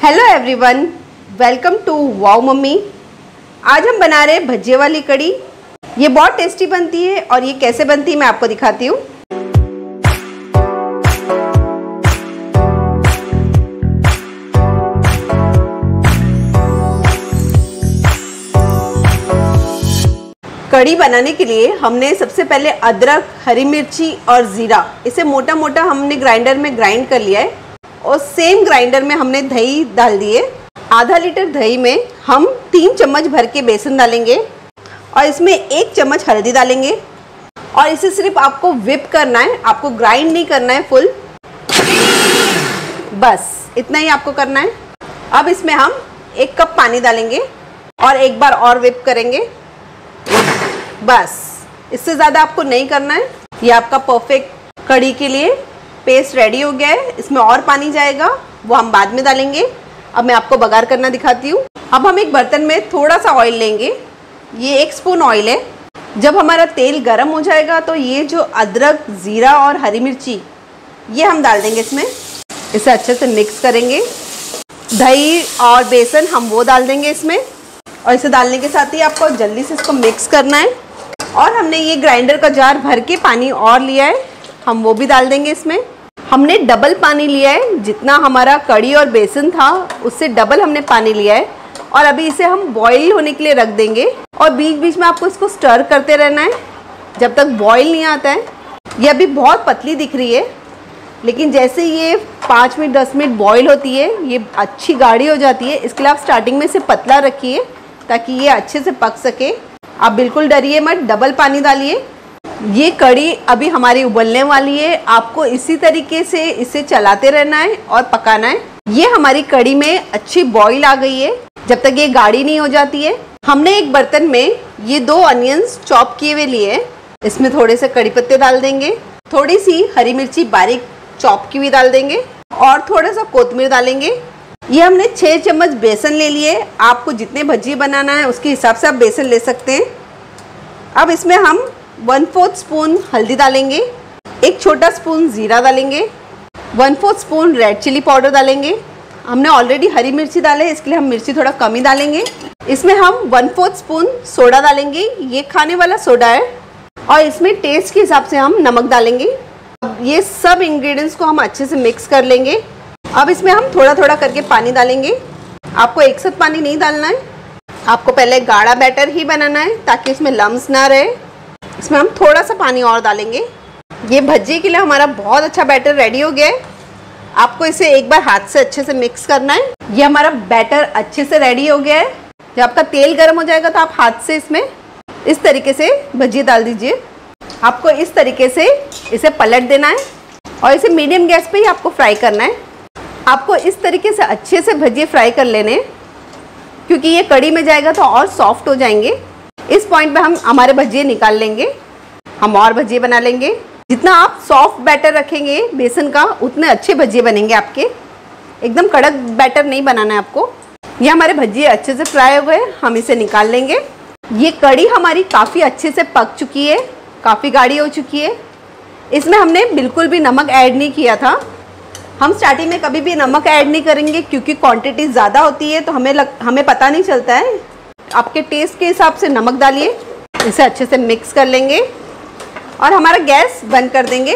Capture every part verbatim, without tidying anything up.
Hello everyone, welcome to wow mummy. आज हम बना रहे हैं भज्जे वाली कड़ी। ये बहुत टेस्टी बनती है और ये कैसे बनती है मैं आपको दिखाती हूँ। कड़ी बनाने के लिए हमने सबसे पहले अदरक, हरी मिर्ची और ज़ीरा इसे मोटा मोटा हमने ग्राइंडर में ग्राइंड कर लिया है और सेम ग्राइंडर में हमने दही डाल दिए। आधा लीटर दही में हम तीन चम्मच भर के बेसन डालेंगे और इसमें एक चम्मच हल्दी डालेंगे और इसे सिर्फ आपको व्हिप करना है, आपको ग्राइंड नहीं करना है फुल, बस इतना ही आपको करना है। अब इसमें हम एक कप पानी डालेंगे और एक बार और व्हिप करेंगे, बस इससे ज़्यादा आपको नहीं करना है। ये आपका परफेक्ट कड़ी के लिए पेस्ट रेडी हो गया है। इसमें और पानी जाएगा, वो हम बाद में डालेंगे। अब मैं आपको बघार करना दिखाती हूँ। अब हम एक बर्तन में थोड़ा सा ऑयल लेंगे, ये एक स्पून ऑयल है। जब हमारा तेल गर्म हो जाएगा तो ये जो अदरक, ज़ीरा और हरी मिर्ची ये हम डाल देंगे इसमें। इसे अच्छे से मिक्स करेंगे। दही और बेसन हम वो डाल देंगे इसमें और इसे डालने के साथ ही आपको जल्दी से इसको मिक्स करना है। और हमने ये ग्राइंडर का जार भर के पानी और लिया है, हम वो भी डाल देंगे इसमें। हमने डबल पानी लिया है, जितना हमारा कड़ी और बेसन था उससे डबल हमने पानी लिया है। और अभी इसे हम बॉईल होने के लिए रख देंगे और बीच बीच में आपको इसको स्टर करते रहना है जब तक बॉईल नहीं आता है। ये अभी बहुत पतली दिख रही है, लेकिन जैसे ये पाँच मिनट दस मिनट बॉईल होती है ये अच्छी गाढ़ी हो जाती है। इसके लिए आप स्टार्टिंग में इसे पतला रखिए ताकि ये अच्छे से पक सके। आप बिल्कुल डरिए मत, डबल पानी डालिए। ये कड़ी अभी हमारी उबलने वाली है, आपको इसी तरीके से इसे चलाते रहना है और पकाना है। ये हमारी कड़ी में अच्छी बॉईल आ गई है जब तक ये गाढ़ी नहीं हो जाती है। हमने एक बर्तन में ये दो अनियंस चॉप किए हुए लिए हैं, इसमें थोड़े से कड़ी पत्ते डाल देंगे, थोड़ी सी हरी मिर्ची बारीक चॉप की हुई डाल देंगे और थोड़ा सा कोतमीर डालेंगे। ये हमने छः चम्मच बेसन ले लिए, आपको जितने भज्जी बनाना है उसके हिसाब से आप बेसन ले सकते हैं। अब इसमें हम वन फोर्थ स्पून हल्दी डालेंगे, एक छोटा स्पून ज़ीरा डालेंगे, one fourth spoon red chilli powder डालेंगे। हमने ऑलरेडी हरी मिर्ची डाले, इसके लिए हम मिर्ची थोड़ा कम ही डालेंगे। इसमें हम वन फोर्थ स्पून सोडा डालेंगे, ये खाने वाला सोडा है। और इसमें टेस्ट के हिसाब से हम नमक डालेंगे। अब ये सब इंग्रेडिएंट्स को हम अच्छे से मिक्स कर लेंगे। अब इसमें हम थोड़ा थोड़ा करके पानी डालेंगे, आपको एक साथ पानी नहीं डालना है, आपको पहले गाढ़ा बैटर ही बनाना है ताकि इसमें लम्स ना रहे। इसमें हम थोड़ा सा पानी और डालेंगे। ये भज्जे के लिए हमारा बहुत अच्छा बैटर रेडी हो गया है। आपको इसे एक बार हाथ से अच्छे से मिक्स करना है। ये हमारा बैटर अच्छे से रेडी हो गया है। जब आपका तेल गर्म हो जाएगा तो आप हाथ से इसमें इस तरीके से भज्जी डाल दीजिए। आपको इस तरीके से इसे पलट देना है और इसे मीडियम गैस पे ही आपको फ्राई करना है। आपको इस तरीके से अच्छे से भज्जे फ्राई कर लेने, क्योंकि ये कड़ी में जाएगा तो और सॉफ्ट हो जाएंगे। इस पॉइंट पे हम हमारे भज्जे निकाल लेंगे, हम और भज्जे बना लेंगे। जितना आप सॉफ्ट बैटर रखेंगे बेसन का उतने अच्छे भज्जे बनेंगे आपके। एकदम कड़क बैटर नहीं बनाना है आपको। ये हमारे भज्जे अच्छे से फ्राई हो गए, हम इसे निकाल लेंगे। ये कड़ी हमारी काफ़ी अच्छे से पक चुकी है, काफ़ी गाढ़ी हो चुकी है। इसमें हमने बिल्कुल भी नमक ऐड नहीं किया था। हम स्टार्टिंग में कभी भी नमक ऐड नहीं करेंगे क्योंकि क्वांटिटी ज़्यादा होती है तो हमें लग, हमें पता नहीं चलता है। आपके टेस्ट के हिसाब से नमक डालिए, इसे अच्छे से मिक्स कर लेंगे और हमारा गैस बंद कर देंगे।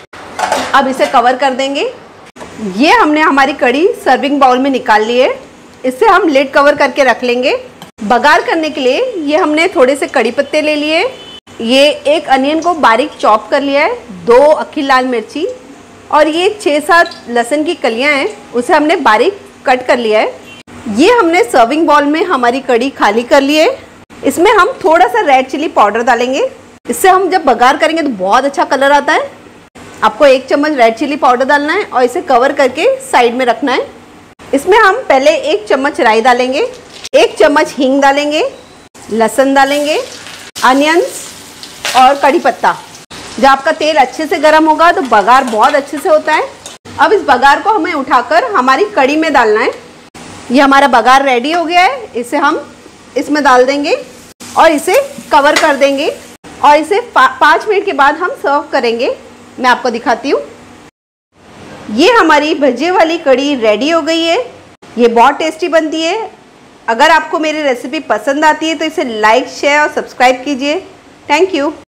अब इसे कवर कर देंगे। ये हमने हमारी कड़ी सर्विंग बाउल में निकाल ली है, इससे हम लिड कवर करके रख लेंगे। बघार करने के लिए ये हमने थोड़े से कड़ी पत्ते ले लिए, ये एक अनियन को बारीक चॉप कर लिया है, दो अक्खी लाल मिर्ची और ये छः सात लहसुन की कलियां हैं, उसे हमने बारीक कट कर लिया है। ये हमने सर्विंग बाउल में हमारी कड़ी खाली कर ली है। इसमें हम थोड़ा सा रेड चिली पाउडर डालेंगे, इससे हम जब बघार करेंगे तो बहुत अच्छा कलर आता है। आपको एक चम्मच रेड चिली पाउडर डालना है और इसे कवर करके साइड में रखना है। इसमें हम पहले एक चम्मच राई डालेंगे, एक चम्मच हींग डालेंगे, लहसुन डालेंगे, अनियंस और कड़ी पत्ता। जब आपका तेल अच्छे से गर्म होगा तो बघार बहुत अच्छे से होता है। अब इस बघार को हमें उठाकर हमारी कड़ी में डालना है। ये हमारा बघार रेडी हो गया है, इसे हम इसमें डाल देंगे और इसे कवर कर देंगे और इसे पा, पाँच मिनट के बाद हम सर्व करेंगे। मैं आपको दिखाती हूँ। ये हमारी भज्जे वाली कड़ी रेडी हो गई है। ये बहुत टेस्टी बनती है। अगर आपको मेरी रेसिपी पसंद आती है तो इसे लाइक, शेयर और सब्सक्राइब कीजिए। Thank you.